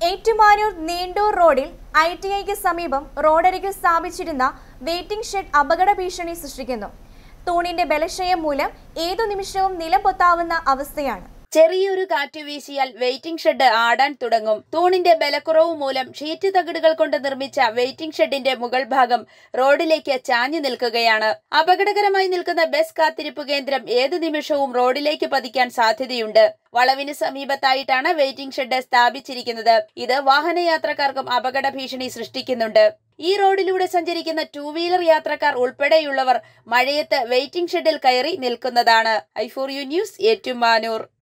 ഏറ്റുമാനൂർ നീണ്ടൂർ റോഡിൽ ITIക്ക് സമീപം റോഡരികിൽ സ്ഥാപിച്ചിരുന്ന വെയിറ്റിംഗ് ഷെഡ് അപകട ഭീഷണി സൃഷ്ടിക്കുന്നു. തൂണിന്റെ ബലക്ഷയം മൂലം ഏതു നിമിഷവും നിലംപൊത്താവുന്ന അവസ്ഥയാണ്. ചെറിയൊരു കാറ്റ് വീശിയാൽ വെയിറ്റിംഗ് ഷെഡ് ആടാൻ തുടങ്ങും. തൂണിന്റെ ബലക്കുറവ് മൂലം ഷീറ്റ് തകിടുകൾ കൊണ്ട് നിർമ്മിച്ച വെയിറ്റിംഗ് ഷെഡിന്റെ മുകൾ ഭാഗം റോഡിലേക്ക് ചാഞ്ഞു നിൽക്കുകയാണ്. അപകടകരമായി നിൽക്കുന്ന ബസ് കാത്തിരിപ്പ് കേന്ദ്രം ഏതു നിമിഷവും റോഡിലേക്ക് പതിക്കാൻ സാധ്യതയുണ്ട്. വളവിന് സമീപത്തായിട്ടാണ് വെയിറ്റിംഗ് ഷെഡ് സ്ഥാപിച്ചിരിക്കുന്നത്. ഇത് വാഹനയാത്രക്കാർക്കും അപകട ഭീഷണി സൃഷ്ടിക്കുന്നുണ്ട്. ഈ റോഡിലൂടെ സഞ്ചരിക്കുന്ന 2 വീലർ യാത്രക്കാർ ഉൾപ്പെടെയുള്ളവർ മഴയത്ത് വെയിറ്റിംഗ് ഷെഡിൽ കയറി നിൽക്കുന്നതാണ്. i4u news, Ettumanoor.